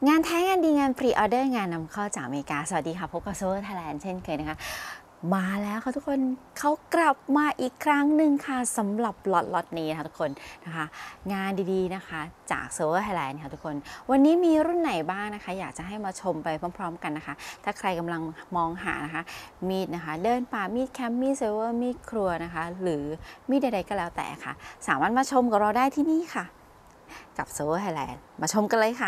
งานแท้งานดีงานพรีออเดอร์งานนำเข้าจากอเมริกาสวัสดีค่ะพบกับโซเวอร์ไทยแลนด์เช่นเคยนะคะมาแล้วค่ะทุกคนเขากลับมาอีกครั้งหนึ่งค่ะสำหรับล็อตนี้นะคะทุกคนนะคะงานดีๆนะคะจากโซเวอร์ไทยแลนด์ค่ะทุกคนวันนี้มีรุ่นไหนบ้างนะคะอยากจะให้มาชมไปพร้อมๆกันนะคะถ้าใครกำลังมองหานะคะมีดนะคะเดินป่ามีดแคมป์มีดเซเวอร์มีดครัวนะคะหรือมีดใดๆก็แล้วแต่ค่ะสามารถมาชมกับเราได้ที่นี่ค่ะกับโซเวอร์ไทยแลนด์มาชมกันเลยค่ะ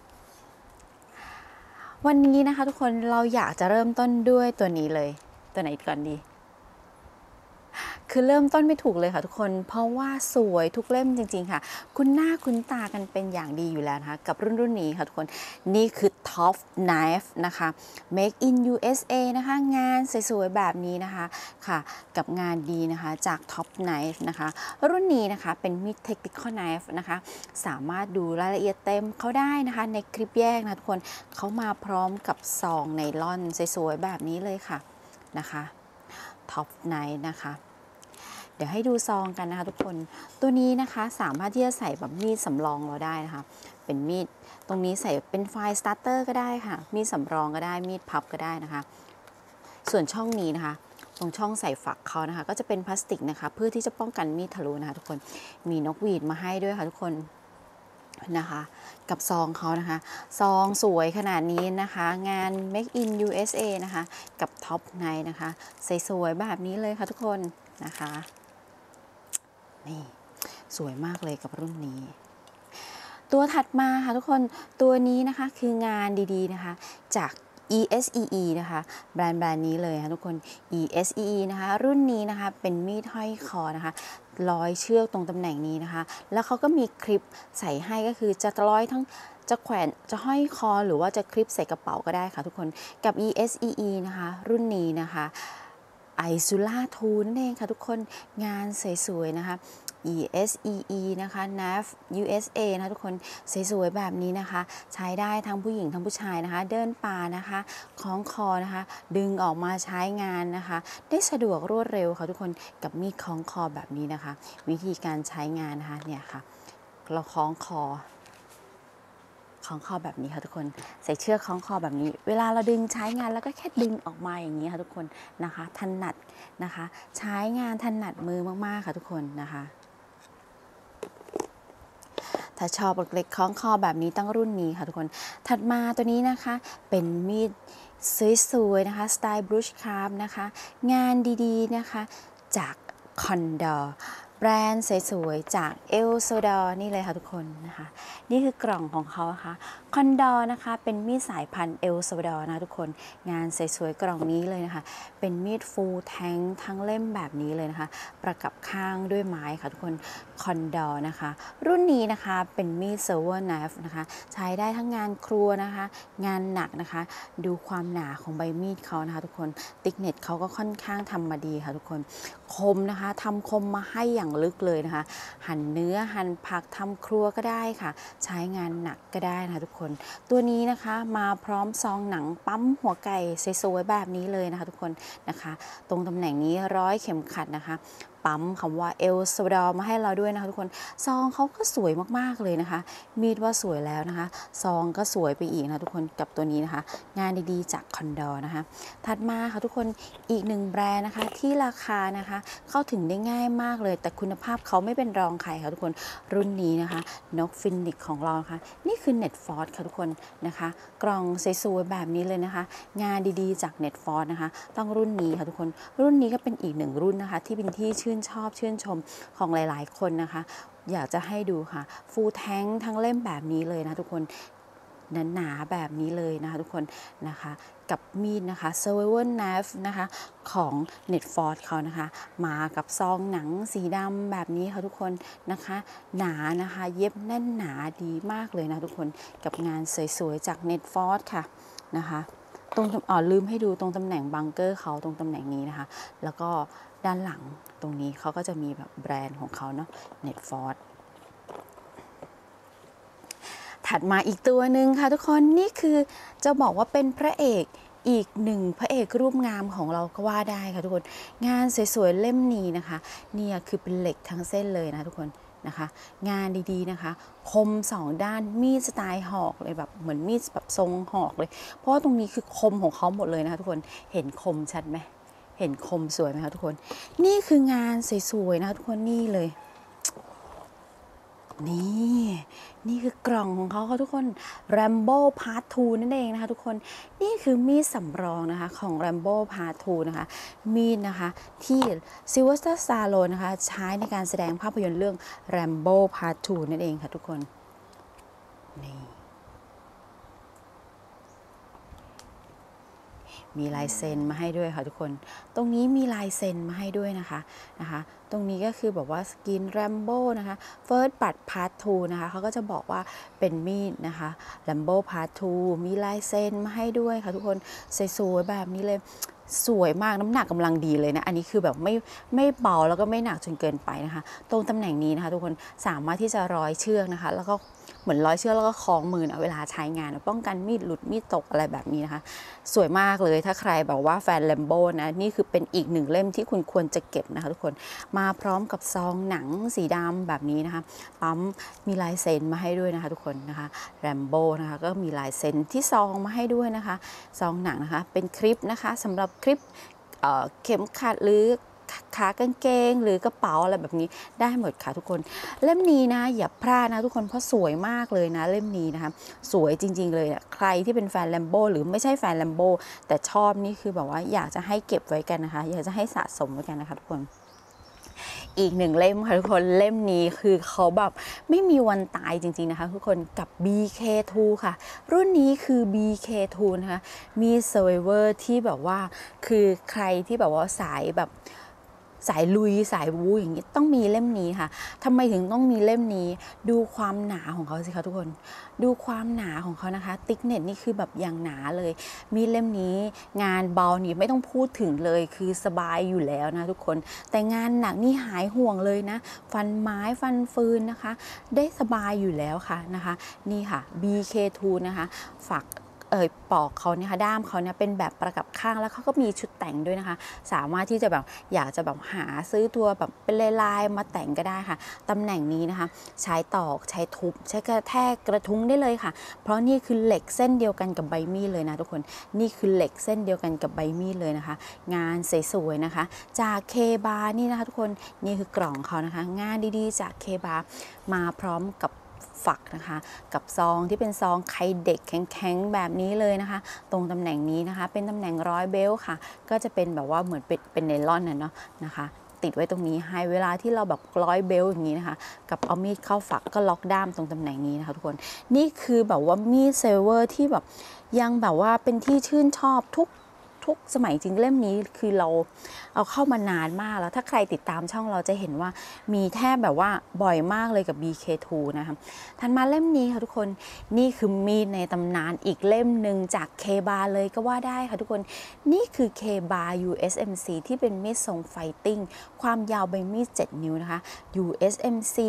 วันนี้นะคะทุกคนเราอยากจะเริ่มต้นด้วยตัวนี้เลยตัวไหนก่อนดีคือเริ่มต้นไม่ถูกเลยค่ะทุกคนเพราะว่าสวยทุกเล่มจริงๆค่ะคุณหน้าคุณตากันเป็นอย่างดีอยู่แล้วนะคะกับรุ่นนี้ค่ะทุกคนนี่คือ Top Knife นะคะ Make in USA นะคะงานสวยๆแบบนี้นะคะค่ะกับงานดีนะคะจาก Top Knife นะคะรุ่นนี้นะคะเป็นมีด Technical Knife นะคะสามารถดูรายละเอียดเต็มเขาได้นะคะในคลิปแยกนะทุกคนเขามาพร้อมกับซองไนล่อนสวยๆแบบนี้เลยค่ะนะคะ Top Knife นะคะเดี๋ยวให้ดูซองกันนะคะทุกคนตัวนี้นะคะสามารถที่จะใส่แบบมีดสำรองเราได้นะคะเป็นมีดตรงนี้ใส่เป็นไฟล์สตาร์เตอร์ก็ได้ค่ะมีดสำรองก็ได้มีดพับก็ได้นะคะส่วนช่องนี้นะคะตรงช่องใส่ฝักเขานะคะก็จะเป็นพลาสติกนะคะเพื่อที่จะป้องกันมีดทะลุนะคะทุกคนมีนกหวีดมาให้ด้วยค่ะทุกคนนะคะกับซองเขานะคะซองสวยขนาดนี้นะคะงาน Make in USA นะคะกับ Top Knife นะคะสวยๆแบบนี้เลยค่ะทุกคนนะคะนี่สวยมากเลยกับรุ่นนี้ตัวถัดมาค่ะทุกคนตัวนี้นะคะคืองานดีๆนะคะจาก ESEE นะคะแบรนด์นี้เลยค่ะทุกคน ESEE นะคะรุ่นนี้นะคะเป็นมีดห้อยคอนะคะร้อยเชือกตรงตำแหน่งนี้นะคะแล้วเขาก็มีคลิปใส่ให้ก็คือจะร้อยทั้งจะแขวนจะห้อยคอหรือว่าจะคลิปใส่กระเป๋าก็ได้ค่ะทุกคนกับ ESEE นะคะรุ่นนี้นะคะไอซูล่าทูนั่นเองค่ะทุกคนงานสวยๆนะคะ ESEE นะคะ NAF USA นะทุกคนสวยๆแบบนี้นะคะใช้ได้ทั้งผู้หญิงทั้งผู้ชายนะคะเดินป่านะคะคล้องคอนะคะดึงออกมาใช้งานนะคะได้สะดวกรวดเร็วค่ะทุกคนกับมีดคล้องคอแบบนี้นะคะวิธีการใช้งานนะคะเนี่ยค่ะเราคล้องคอแบบนี้ค่ะทุกคนใส่เชือกคล้องคอแบบนี้เวลาเราดึงใช้งานแล้วก็แค่ดึงออกมาอย่างนี้ค่ะทุกคนนะคะถนัดนะคะใช้งานถนัดมือมากๆค่ะทุกคนนะคะถ้าชอบเล็กๆคล้องคอแบบนี้ตั้งรุ่นนี้ค่ะทุกคนถัดมาตัวนี้นะคะเป็นมีดสวยๆนะคะสไตล์บรูชคาร์ฟนะคะงานดีๆนะคะจากคอนดอร์แบรนด์สวยๆจากเอลโซดอร์นี่เลยค่ะทุกคนนะคะนี่คือกล่องของเขาค่ะคอนดอร์นะคะเป็นมีดสายพันธุ์เอลโซดอร์นะทุกคนงานสวยๆกล่องนี้เลยนะคะเป็นมีดฟูลแทงทั้งเล่มแบบนี้เลยนะคะประกับข้างด้วยไม้ค่ะทุกคนคอนดอร์นะคะรุ่นนี้นะคะเป็นมีดเซเวอร์ไนฟ์นะคะใช้ได้ทั้งงานครัวนะคะงานหนักนะคะดูความหนาของใบมีดเขานะคะทุกคนติ๊กเน็ตเขาก็ค่อนข้างทำมาดีค่ะทุกคนคมนะคะทำคมมาให้อย่างลึกเลยนะคะหั่นเนื้อหั่นผักทำครัวก็ได้ค่ะใช้งานหนักก็ได้นะคะทุกคนตัวนี้นะคะมาพร้อมซองหนังปั๊มหัวไก่สวยๆแบบนี้เลยนะคะทุกคนนะคะตรงตำแหน่งนี้ร้อยเข็มขัดนะคะปั๊มคำว่าเอลซาวาดอร์มาให้เราด้วยนะคะทุกคนซองเขาก็สวยมากๆเลยนะคะมีดว่าสวยแล้วนะคะซองก็สวยไปอีกนะทุกคนกับตัวนี้นะคะงานดีๆจากคอนดอร์นะคะถัดมาค่ะทุกคนอีกหนึ่งแบรนด์นะคะที่ราคานะคะเข้าถึงได้ง่ายมากเลยแต่คุณภาพเขาไม่เป็นรองใครค่ะทุกคนรุ่นนี้นะคะนกฟินิกของเราค่ะนี่คือเน็ตฟอร์ดค่ะทุกคนนะคะกล่องสวยๆแบบนี้เลยนะคะงานดีๆจากเน็ตฟอร์ดนะคะต้องรุ่นนี้ค่ะทุกคนรุ่นนี้ก็เป็นอีกหนึ่งรุ่นนะคะที่เป็นที่ชื่นชอบชื่นชมของหลายๆคนนะคะอยากจะให้ดูค่ะฟูลแทงทั้งเล่มแบบนี้เลยนะทุกคนหนาๆแบบนี้เลยนะคะทุกคนนะคะกับมีดนะคะ Survival Knife นะคะของ Netford เขานะคะมากับซองหนังสีดำแบบนี้ค่ะทุกคนนะคะหนานะคะเย็บแน่นหนาดีมากเลยนะทุกคนกับงานสวยๆจาก Netford ค่ะนะคะตรงลืมให้ดูตรงตำแหน่งบังเกอร์เขาตรงตำแหน่งนี้นะคะแล้วก็ด้านหลังตรงนี้เขาก็จะมีแบบแบรนด์ของเขาเนาะ Netfordถัดมาอีกตัวหนึ่งค่ะทุกคนนี่คือจะบอกว่าเป็นพระเอกอีกหนึ่งพระเอกรูปงามของเราก็ว่าได้ค่ะทุกคนงานสวยๆเล่มนี้นะคะเนี่ยคือเป็นเหล็กทั้งเส้นเลยนะทุกคนนะคะ งานดีๆนะคะคม2ด้านมีดสไตล์หอกเลยแบบเหมือนมีดแบบทรงหอกเลยเพราะว่าตรงนี้คือคมของเขาหมดเลยนะคะทุกคนเห็นคมชัดไหมเห็นคมสวยไหมคะทุกคนนี่คืองานสวยๆนะคะทุกคนนี่เลยนี่คือกล่องของเขาค่ะทุกคน Rambo Part 2 นั่นเองนะคะทุกคนนี่คือมีดสำรองนะคะของ Rambo Part 2 นะคะมีดนะคะที่ Sylvester Stallone นะคะใช้ในการแสดงภาพยนตร์เรื่อง Rambo Part 2 นั่นเองค่ะทุกคนนี่มีลายเซ็นมาให้ด้วยค่ะทุกคนตรงนี้มีลายเซ็นมาให้ด้วยนะคะตรงนี้ก็คือบอกว่าสกิน Rambo นะคะ First Blood Part 2 นะคะเขาก็จะบอกว่าเป็นมีดนะคะ Rambo Part 2 มีลายเซ็นมาให้ด้วยค่ะทุกคนสวยๆแบบนี้เลยสวยมากน้ำหนักกำลังดีเลยนะอันนี้คือแบบไม่เบาแล้วก็ไม่หนักจนเกินไปนะคะตรงตำแหน่งนี้นะคะทุกคนสามารถที่จะร้อยเชือกนะคะแล้วก็เหมือนร้อยเชือกแล้วก็คล้องมือนะเวลาใช้งานป้องกันมีดหลุดมีดตกอะไรแบบนี้นะคะสวยมากเลยถ้าใครแบบว่าแฟนแลมโบ้นะนี่คือเป็นอีกหนึ่งเล่มที่คุณควรจะเก็บนะคะทุกคนมาพร้อมกับซองหนังสีดำแบบนี้นะคะปั๊มมีลายเซ็นมาให้ด้วยนะคะทุกคนนะคะแรมโบ้นะคะก็มีลายเซ็นที่ซองมาให้ด้วยนะคะซองหนังนะคะเป็นคลิปนะคะสำหรับคลิปเข็มขัดหรือขากางเกงหรือกระเป๋าอะไรแบบนี้ได้หมดค่ะทุกคนเล่มนี้นะอย่าพลาดนะทุกคนเพราะสวยมากเลยนะเล่มนี้นะคะสวยจริงๆเลยอ่ะใครที่เป็นแฟนแลมโบ้หรือไม่ใช่แฟนแลมโบ้แต่ชอบนี่คือแบบว่าอยากจะให้เก็บไว้กันนะคะอยากจะให้สะสมไว้กันนะคะทุกคนอีกหนึ่งเล่มค่ะทุกคนเล่มนี้คือเขาแบบไม่มีวันตายจริงๆนะคะทุกคนกับ BK2 ค่ะรุ่นนี้คือ BK2 นะคะมี Survivor ที่แบบว่าคือใครที่แบบว่าสายแบบสายลุยสายวูอย่างนี้ต้องมีเล่มนี้ค่ะทำไมถึงต้องมีเล่มนี้ดูความหนาของเขาสิคะทุกคนดูความหนาของเขานะคะติ๊กเน็ตนี่คือแบบอย่างหนาเลยมีเล่มนี้งานเบานี่ไม่ต้องพูดถึงเลยคือสบายอยู่แล้วนะทุกคนแต่งานหนักนี่หายห่วงเลยนะฟันไม้ฟันฟืนนะคะได้สบายอยู่แล้วค่ะนะคะนี่ค่ะ BK2 นะคะฝักปอกเขาเนี่ยค่ะด้ามเขาเนี่ยเป็นแบบประกับข้างแล้วเขาก็มีชุดแต่งด้วยนะคะสามารถที่จะแบบอยากจะแบบหาซื้อตัวแบบเป็นลายๆมาแต่งก็ได้ค่ะตำแหน่งนี้นะคะใช้ตอกใช้ทุบใช้กระแทกกระทุ้งได้เลยค่ะเพราะนี่คือเหล็กเส้นเดียวกันกับใบมีดเลยนะทุกคนนี่คือเหล็กเส้นเดียวกันกับใบมีดเลยนะคะงานสวยๆนะคะจากเคบาร์นี่นะคะทุกคนนี่คือกล่องเขานะคะงานดีๆจากเคบาร์มาพร้อมกับฝักนะคะกับซองที่เป็นซองไข่เด็กแข็งๆแบบนี้เลยนะคะตรงตำแหน่งนี้นะคะเป็นตำแหน่งร้อยเบลค่ะก็จะเป็นแบบว่าเหมือนเป็นไนลอนเนาะนะคะติดไว้ตรงนี้ให้เวลาที่เราแบบร้อยเบลอย่างนี้นะคะกับเอามีดเข้าฝักก็ล็อกด้ามตรงตำแหน่งนี้นะคะทุกคนนี่คือแบบว่ามีดเซเวอร์ที่แบบยังแบบว่าเป็นที่ชื่นชอบทุกสมัยจริงเล่มนี้คือเราเอาเข้ามานานมากแล้วถ้าใครติดตามช่องเราจะเห็นว่ามีแทบแบบว่าบ่อยมากเลยกับ BK2 นะคะถัดมาเล่มนี้ค่ะทุกคนนี่คือมีดในตำนานอีกเล่มหนึ่งจากเคบาเลยก็ว่าได้ค่ะทุกคนนี่คือเคบา USMC ที่เป็นมีดทรงไฟติ้งความยาวใบมีด7นิ้วนะคะ USMC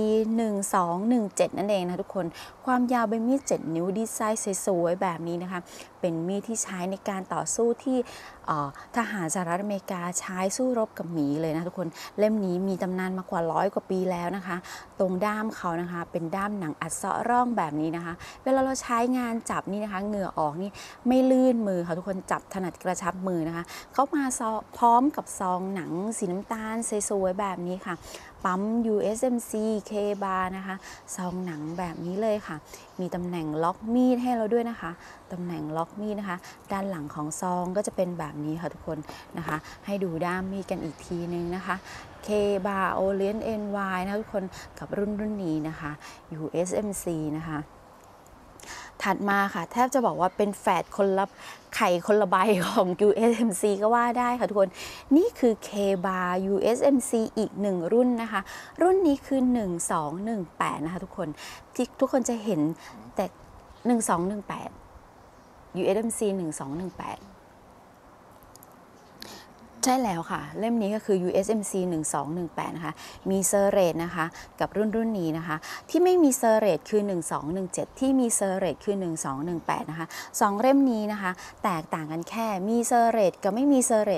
1217นั่นเองนะทุกคนความยาวใบมีด7นิ้วดีไซน์สวยๆแบบนี้นะคะเป็นมีดที่ใช้ในการต่อสู้ที่ทหารสหรัฐอเมริกาใช้สู้รบกับหมีเลยนะทุกคนเล่มนี้มีตำนานมากว่า100 กว่าปีแล้วนะคะตรงด้ามเขานะคะเป็นด้ามหนังอัดเซาะร่องแบบนี้นะคะเวลาเราใช้งานจับนี่นะคะเหงื่อออกนี่ไม่ลื่นมือค่ะทุกคนจับถนัดกระชับมือนะคะเขามาพร้อมกับซองหนังสีน้ำตาลสวยๆแบบนี้ค่ะปั๊ม USMC K bar นะคะซองหนังแบบนี้เลยค่ะมีตำแหน่งล็อกมีดให้เราด้วยนะคะตำแหน่งล็อกมีดนะคะด้านหลังของซองก็จะเป็นแบบนี้ค่ะทุกคนนะคะให้ดูด้ามมีดกันอีกทีนึงนะคะ K bar Orient NY นะทุกคนกับรุ่นนี้นะคะ USMC นะคะถัดมาค่ะแทบจะบอกว่าเป็นแฝดคนละไข่คนละใบของ USMC ก็ว่าได้ค่ะทุกคนนี่คือ K bar USMC อีกหนึ่งรุ่นนะคะรุ่นนี้คือ1218นะคะทุกคนที่ทุกคนจะเห็นแต่1218 USMC 1218ใช่แล้วค่ะเล่มนี้ก็คือ USMC 1218นะคะมีเซอร์เรทนะคะกับรุ่นนี้นะคะที่ไม่มีเซอร์เรทคือ1217ที่มีเซอร์เรทคือ1218นะคะ2เล่มนี้นะคะแตกต่างกันแค่มีเซอร์เรทกับไม่มีเซอร์เรท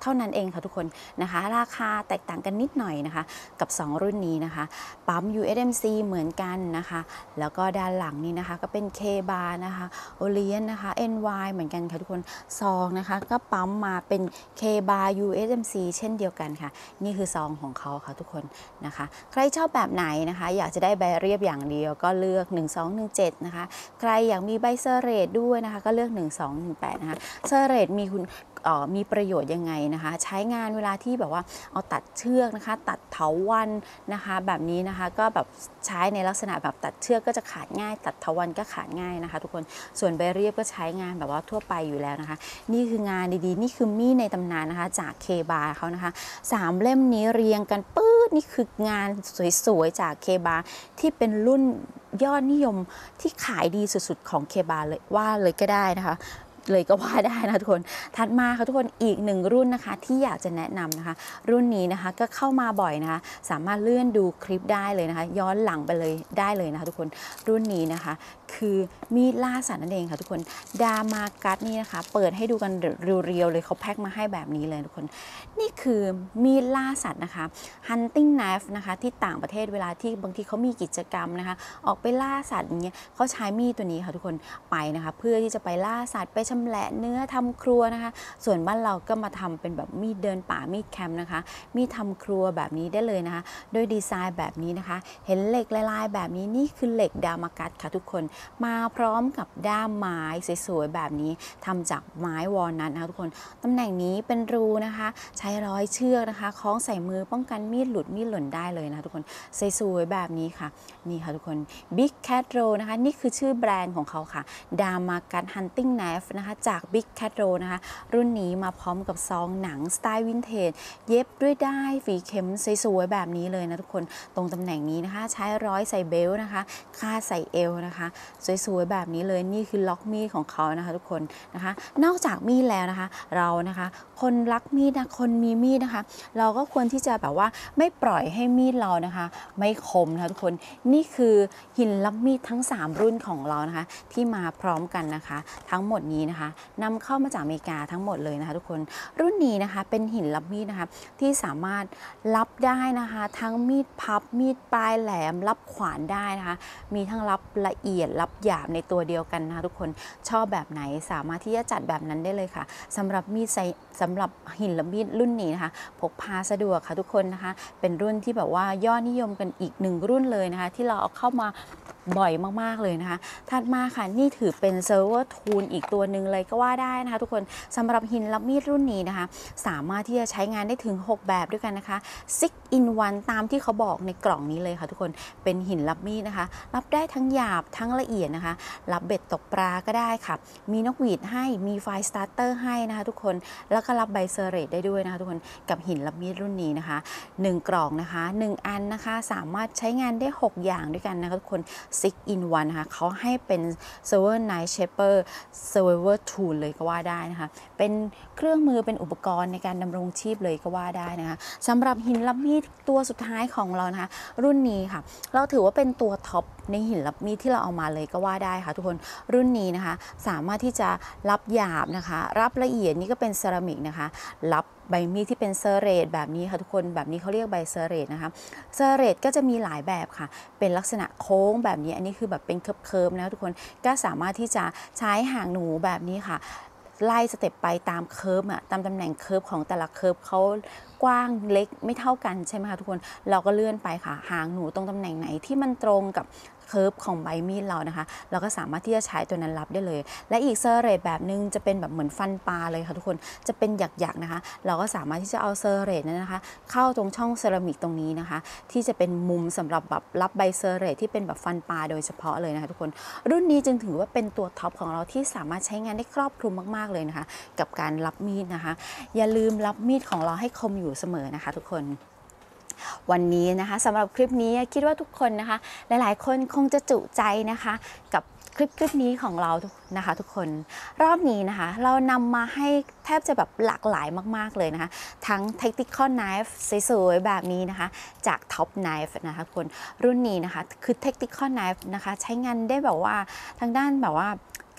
เท่านั้นเองค่ะทุกคนนะคะราคาแตกต่างกันนิดหน่อยนะคะกับ2รุ่นนี้นะคะปั๊ม USMC เหมือนกันนะคะแล้วก็ด้านหลังนี้นะคะก็เป็น K-bar นะคะ Orient นะคะ NY เหมือนกันค่ะทุกคนซองนะคะก็ปั๊มมาเป็น K-bar USMC เช่นเดียวกันค่ะนี่คือซองของเขาค่ะทุกคนนะคะใครชอบแบบไหนนะคะอยากจะได้ใบเรียบอย่างเดียวก็เลือก1217นะคะใครอยากมีใบเซอร์เรทด้วยนะคะก็เลือก1218นะคะเซอร์เรทมีประโยชน์ยังไงนะคะใช้งานเวลาที่แบบว่าเอาตัดเชือกนะคะตัดเถาวัลย์นะคะแบบนี้นะคะก็แบบใช้ในลักษณะแบบตัดเชือกก็จะขาดง่ายตัดเถาวัลย์ก็ขาดง่ายนะคะทุกคนส่วนใบเรียบก็ใช้งานแบบว่าทั่วไปอยู่แล้วนะคะนี่คืองานดีๆนี่คือมีดในตำนานนะคะจาก K-bar เขานะคะ3เล่มนี้เรียงกันปื๊ดนี่คืองานสวยๆจาก K-bar ที่เป็นรุ่นยอดนิยมที่ขายดีสุดๆของ K-bar เลยว่าเลยก็ได้นะคะเลยก็ว่าได้นะทุกคนถัดมาค่ะทุกคนอีก1รุ่นนะคะที่อยากจะแนะนำนะคะรุ่นนี้นะคะก็เข้ามาบ่อยนะคะสามารถเลื่อนดูคลิปได้เลยนะคะย้อนหลังไปเลยได้เลยนะคะทุกคนรุ่นนี้นะคะคือมีดล่าสัตว์นั่นเองค่ะทุกคนดามากัสนี่นะคะเปิดให้ดูกันเรียวๆเลยเขาแพ็คมาให้แบบนี้เลยทุกคนนี่คือมีดล่าสัตว์นะคะ hunting knife นะคะที่ต่างประเทศเวลาที่บางทีเขามีกิจกรรมนะคะออกไปล่าสัตว์อย่างเงี้ยเขาใช้มีดตัวนี้ค่ะทุกคนไปนะคะเพื่อที่จะไปล่าสัตว์ไปชำแหละเนื้อทำครัวนะคะส่วนบ้านเราก็มาทำเป็นแบบมีดเดินป่ามีดแคมป์นะคะมีดทำครัวแบบนี้ได้เลยนะคะโดยดีไซน์แบบนี้นะคะเห็นเหล็กลายๆแบบนี้นี่คือเหล็กดามากัสค่ะทุกคนมาพร้อมกับด้ามไม้สวยๆแบบนี้ทำจากไม้วอลนัทนะคะทุกคนตำแหน่งนี้เป็นรูนะคะใช้ร้อยเชือกนะคะคล้องใส่มือป้องกันมีดหลุดมีดหล่นได้เลยนะคะทุกคนสวยๆแบบนี้ค่ะนี่ค่ะทุกคน Big Cat Roll นะคะนี่คือชื่อแบรนด์ของเขาค่ะดามากัส Hunting Knife นะคะจาก Big Cat Roll นะคะรุ่นนี้มาพร้อมกับซองหนังสไตล์วินเทจเย็บด้วยด้ายฝีเข็มสวยๆแบบนี้เลยนะทุกคนตรงตำแหน่งนี้นะคะใช้ร้อยใส่เบลต์นะคะคาดใส่เอวนะคะสวยๆแบบนี้เลยนี่คือล็อกมีดของเขานะคะทุกคนนะคะนอกจากมีดแล้วนะคะเรานะคะคนรักมีดนะคนมีมีดนะคะเราก็ควรที่จะแบบว่าไม่ปล่อยให้มีดเรานะคะไม่คมนะคะทุกคนนี่คือหินรับมีดทั้ง3รุ่นของเรานะคะที่มาพร้อมกันนะคะทั้งหมดนี้นะคะนำเข้ามาจากอเมริกาทั้งหมดเลยนะคะทุกคนรุ่นนี้นะคะเป็นหินรับมีดนะคะที่สามารถรับได้นะคะทั้งมีดพับมีดปลายแหลมรับขวานได้นะคะมีทั้งรับละเอียดรับหยาบในตัวเดียวกันนะคะทุกคนชอบแบบไหนสามารถที่จะจัดแบบนั้นได้เลยค่ะสำหรับมีดสำหรับหินรับมีดรุ่นนี้นะคะพกพาสะดวกค่ะทุกคนนะคะเป็นรุ่นที่แบบว่ายอดนิยมกันอีก1รุ่นเลยนะคะที่เราเอาเข้ามาบ่อยมากๆเลยนะคะถัดมาค่ะนี่ถือเป็นเซิร์ฟเวอร์ทูลอีกตัวหนึ่งเลยก็ว่าได้นะคะทุกคนสำหรับหินรับมีดรุ่นนี้นะคะสามารถที่จะใช้งานได้ถึง6แบบด้วยกันนะคะ 6 in 1ตามที่เขาบอกในกล่องนี้เลยค่ะทุกคนเป็นหินรับมีดนะคะรับได้ทั้งหยาบทั้งละเอียดนะคะรับเบ็ดตกปลาก็ได้ค่ะมีนกหวีดให้มีไฟสตาร์เตอร์ให้นะคะทุกคนแล้วก็รับใบเซอร์เรตได้ด้วยนะคะทุกคนกับหินรับมีดรุ่นนี้นะคะ1กล่องนะคะ1อันนะคะสามารถใช้งานได้6อย่างด้วยกันนะคะทุกคน6 in 1นะคะเขาให้เป็น Silver Knight Shaper Survivor Tool เลยก็ว่าได้นะคะเป็นเครื่องมือเป็นอุปกรณ์ในการดำรงชีพเลยก็ว่าได้นะคะสำหรับหินรับมีดตัวสุดท้ายของเรานะคะรุ่นนี้ค่ะเราถือว่าเป็นตัวท็อปในหินรับมีดที่เราเอามาเลยก็ว่าได้ค่ะทุกคนรุ่นนี้นะคะสามารถที่จะรับหยาบนะคะรับละเอียดนี่ก็เป็นเซรามิกนะคะรับใบมีดที่เป็นเซอร์เรตแบบนี้ค่ะทุกคนแบบนี้เขาเรียกใบเซอร์เรตนะคะเซอร์เรตก็จะมีหลายแบบค่ะเป็นลักษณะโค้งแบบนี้อันนี้คือแบบเป็นเคิร์ฟๆนะทุกคนก็สามารถที่จะใช้หางหนูแบบนี้ค่ะไล่สเต็ปไปตามเคิร์ฟตามตำแหน่งเคิร์ฟของแต่ละเคิร์ฟเขากว้างเล็กไม่เท่ากันใช่ไหมคะทุกคนเราก็เลื่อนไปค่ะหางหนูตรงตำแหน่งไหนที่มันตรงกับเคิร์ฟของใบมีดเรานะคะเราก็สามารถที่จะใช้ตัวนั้นรับได้เลยและอีกเซอร์เรตแบบนึงจะเป็นแบบเหมือนฟันปลาเลยค่ะทุกคนจะเป็นหยักๆนะคะเราก็สามารถที่จะเอาเซอร์เรตนั้นนะคะเข้าตรงช่องเซรามิกตรงนี้นะคะที่จะเป็นมุมสำหรับแบบรับใบเซอร์เรตที่เป็นแบบฟันปลาโดยเฉพาะเลยนะคะทุกคนรุ่นนี้จึงถือว่าเป็นตัวท็อปของเราที่สามารถใช้งานได้ครอบคลุมมากๆเลยนะคะกับการรับมีดนะคะอย่าลืมรับมีดของเราให้คมอยู่เสมอนะคะทุกคนวันนี้นะคะสำหรับคลิปนี้คิดว่าทุกคนนะคะหลายๆคนคงจะจุใจนะคะกับคลิปนี้ของเรานะคะทุกคนรอบนี้นะคะเรานำมาให้แทบจะแบบหลากหลายมากๆเลยนะคะทั้ง Tactical Knife สวยๆแบบนี้นะคะจาก Top Knife นะคะทุกคนรุ่นนี้นะคะคือ Tactical Knife นะคะใช้งานได้แบบว่าทางด้านแบบว่า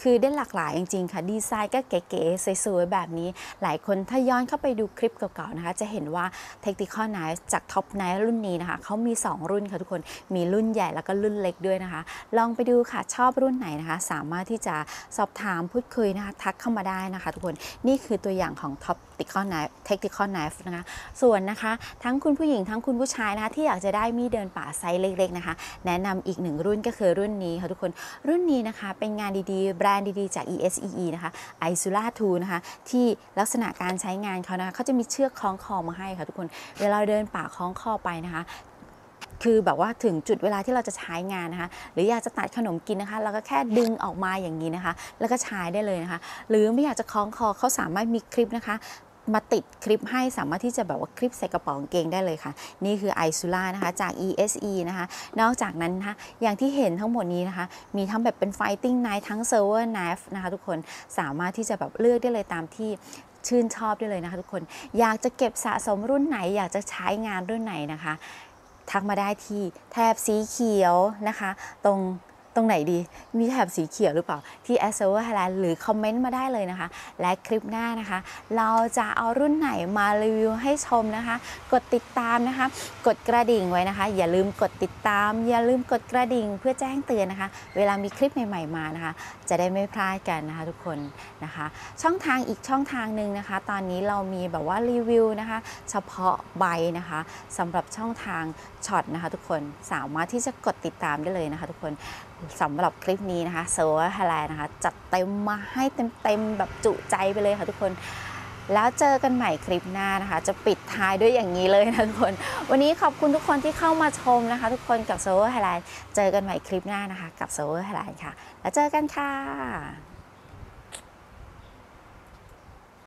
คือได้หลากหลายจริงๆค่ะดีไซน์ก็เก๋ๆสวยๆแบบนี้หลายคนถ้าย้อนเข้าไปดูคลิปเก่าๆนะคะจะเห็นว่า Tactical Knife จาก Top Knife รุ่นนี้นะคะเขามี2รุ่นค่ะทุกคนมีรุ่นใหญ่แล้วก็รุ่นเล็กด้วยนะคะลองไปดูค่ะชอบรุ่นไหนนะคะสามารถที่จะสอบถามพูดคุยนะคะทักเข้ามาได้นะคะทุกคนนี่คือตัวอย่างของ Tactical Knife นะคะส่วนนะคะทั้งคุณผู้หญิงทั้งคุณผู้ชายนะคะที่อยากจะได้มีดเดินป่าไซส์เล็กๆนะคะแนะนำอีก1รุ่นก็คือรุ่นนี้ค่ะทุกคนรุ่นนี้นะคะเป็นงานดีๆแบรนด์ดีๆจาก ESEE นะคะ Isula 2 นะคะที่ลักษณะการใช้งานเขานะคะเขาจะมีเชือกคล้องคอมาให้ค่ะทุกคนเวลาเดินป่าคล้องคอไปนะคะคือแบบว่าถึงจุดเวลาที่เราจะใช้งานนะคะหรืออยากจะตัดขนมกินนะคะเราก็แค่ดึงออกมาอย่างนี้นะคะแล้วก็ใช้ได้เลยนะคะหรือไม่อยากจะคล้องคอเขาสามารถมีคลิปนะคะมาติดคลิปให้สามารถที่จะแบบว่าคลิปใส่กระเป๋ากางเกงได้เลยค่ะนี่คือ Isula นะคะจาก ESE นะคะนอกจากนั้นนะคะอย่างที่เห็นทั้งหมดนี้นะคะมีทั้งแบบเป็น Fighting Knife ทั้ง Server Knife นะคะทุกคนสามารถที่จะแบบเลือกได้เลยตามที่ชื่นชอบได้เลยนะคะทุกคนอยากจะเก็บสะสมรุ่นไหนอยากจะใช้งานรุ่นไหนนะคะทักมาได้ที่แถบสีเขียวนะคะตรงไหนดีมีแถบสีเขียวหรือเปล่าที่ Server Thailand หรือคอมเมนต์มาได้เลยนะคะและคลิปหน้านะคะเราจะเอารุ่นไหนมารีวิวให้ชมนะคะกดติดตามนะคะกดกระดิ่งไว้นะคะอย่าลืมกดติดตามอย่าลืมกดกระดิ่งเพื่อแจ้งเตือนนะคะเวลามีคลิปใหม่ๆมานะคะจะได้ไม่พลาดกันนะคะทุกคนนะคะช่องทางอีกช่องทางหนึ่งนะคะตอนนี้เรามีแบบว่ารีวิวนะคะเฉพาะใบนะคะสำหรับช่องทางช็อตนะคะทุกคนสามารถที่จะกดติดตามได้เลยนะคะทุกคนสำหรับคลิปนี้นะคะเซอร์เวอร์ไทยแลนด์นะคะจัดเต็มมาให้เต็มแบบจุใจไปเลยค่ะทุกคนแล้วเจอกันใหม่คลิปหน้านะคะจะปิดท้ายด้วยอย่างนี้เลยนะทุกคนวันนี้ขอบคุณทุกคนที่เข้ามาชมนะคะทุกคนกับเซอร์เวอร์ไทยแลนด์เจอกันใหม่คลิปหน้านะคะกับเซอร์เวอร์ไทยแลนด์ค่ะแล้วเจอกันค่ะ